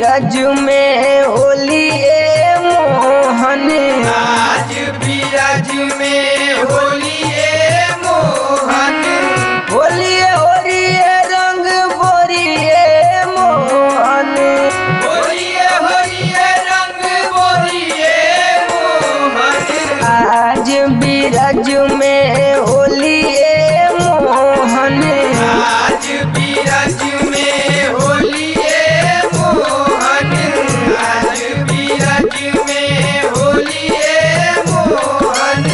बीरज में होली ए मोहन। आज बीरज में होली ए मोहन। होली होरिए रंग बोरिए मोहन। होलिए होलिए रंग बोलिए मोहन। आज बीरज में होली ए मोहन। आज बीरज में होली ए मोहन। आज बीरज में होली ए मोहन।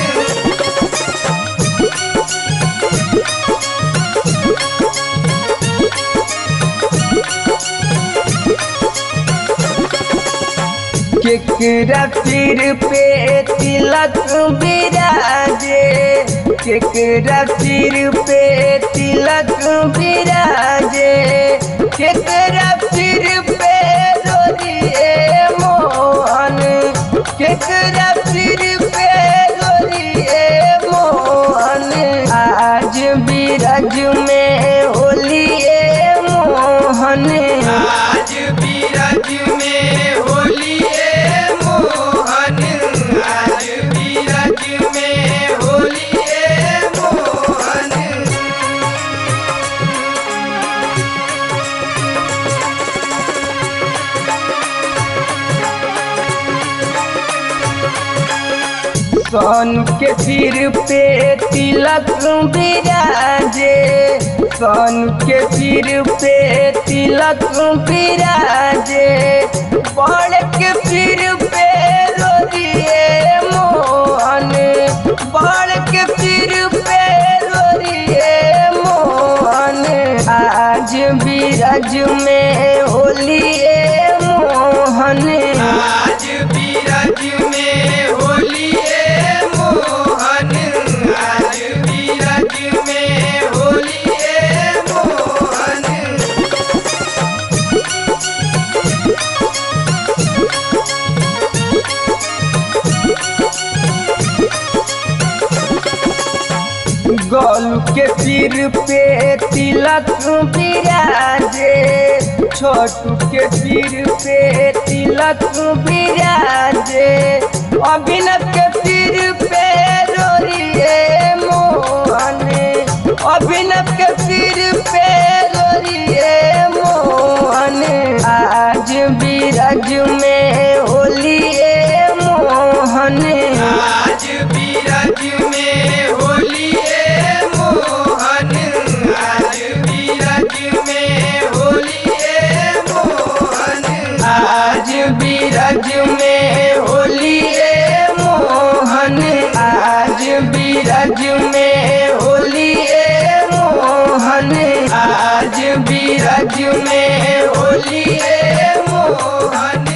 केकरा सिर पे तिलक बिराजे। केकरा सिर पे तिलक बिराजे। केकरा सिर पे रोरिए मोहन। केकरा सिर पे रोरिए मोहन। आज बीरज में होली ए मोहन। आज बीरज में होली ए मोहन। आज बीरज में होली ए मोहन। सोन के सिर पे तिलक बिराजे। सोन के सिर पे तिलक बिराजे। बड़ के सिर पे रोरिए मोहन। बड़ के सिर पे रोरिए मोहन। आज बीरज में होली ए मोहन। आज बीरज में होली ए मोहन। आज बीरज में होली ए मोहन। गोलू के सिर पे तिलक बिराजे। छोटू के सिर पे तिलक बिराजे। अभिनव के सिर पे रोरिए मोहन। अभिनव के सिर पे रोरिए मोहन। आज बीरज में होली ए मोहन। आज बीरज में होली ए मोहन। आज बीरज में होली ए मोहन। आज बीरज में होली ए मोहन। आज बीरज में होली ए मोहन। आज बीरज में होली ए मोहन।